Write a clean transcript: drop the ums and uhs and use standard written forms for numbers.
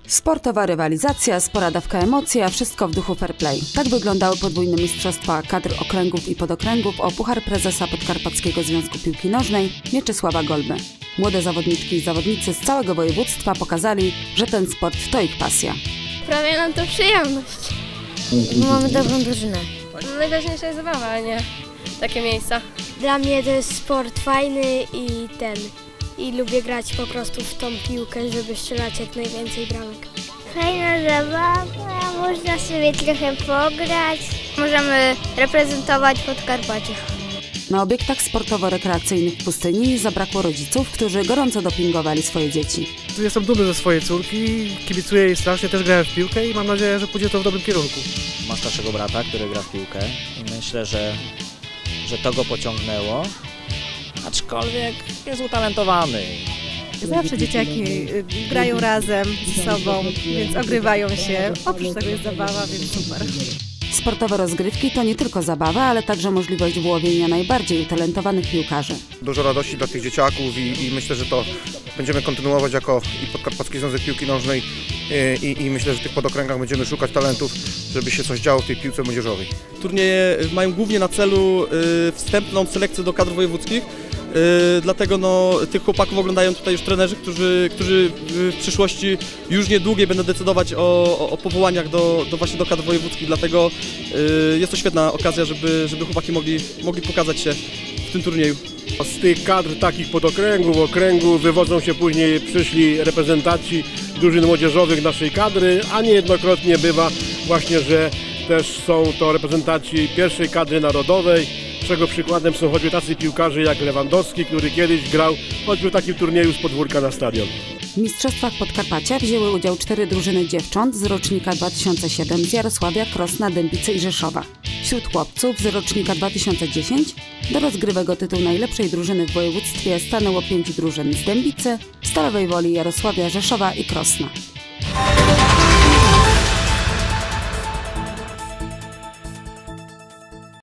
Sportowa rywalizacja, spora dawka emocji, a wszystko w duchu fair play. Tak wyglądały podwójne mistrzostwa kadr okręgów i podokręgów o Puchar Prezesa Podkarpackiego Związku Piłki Nożnej Mieczysława Golby. Młode zawodniczki i zawodnicy z całego województwa pokazali, że ten sport to ich pasja. Sprawia nam to przyjemność. Mamy dobrą drużynę. Najważniejsza jest zabawa, a nie takie miejsca. Dla mnie to jest sport fajny i lubię grać po prostu w tą piłkę, żeby strzelać jak najwięcej bramek. Fajna zabawa, można sobie trochę pograć. Możemy reprezentować Podkarpacie. Na obiektach sportowo-rekreacyjnych w pustyni zabrakło rodziców, którzy gorąco dopingowali swoje dzieci. Jestem dumny ze swojej córki, kibicuję jej strasznie, też grałem w piłkę i mam nadzieję, że pójdzie to w dobrym kierunku. Mam starszego brata, który gra w piłkę i myślę, że to go pociągnęło, aczkolwiek jest utalentowany. Zawsze dzieciaki grają razem ze sobą, więc ogrywają się. Oprócz tego jest zabawa, więc super. Sportowe rozgrywki to nie tylko zabawa, ale także możliwość wyłowienia najbardziej utalentowanych piłkarzy. Dużo radości dla tych dzieciaków i myślę, że to będziemy kontynuować jako i Podkarpacki Związek Piłki Nożnej i myślę, że w tych podokręgach będziemy szukać talentów, żeby się coś działo w tej piłce młodzieżowej. Turnieje mają głównie na celu wstępną selekcję do kadr wojewódzkich, dlatego tych chłopaków oglądają tutaj już trenerzy, którzy w przyszłości już niedługiej będą decydować o powołaniach właśnie do kadr wojewódzkich, dlatego jest to świetna okazja, żeby chłopaki mogli pokazać się w tym turnieju. Z tych kadr takich podokręgów, okręgów wywodzą się później przyszli reprezentaci drużyn młodzieżowych naszej kadry, a niejednokrotnie bywa właśnie, że też są to reprezentaci pierwszej kadry narodowej, czego przykładem są choćby tacy piłkarze jak Lewandowski, który kiedyś grał choćby w takim turnieju z podwórka na stadion. W Mistrzostwach Podkarpacia wzięły udział 4 drużyny dziewcząt z rocznika 2007 z Jarosławia, Krosna, Dębicy i Rzeszowa. Wśród chłopców z rocznika 2010 do rozgrywek o tytuł najlepszej drużyny w województwie stanęło 5 drużyn z Dębicy, Stalowej Woli, Jarosławia, Rzeszowa i Krosna.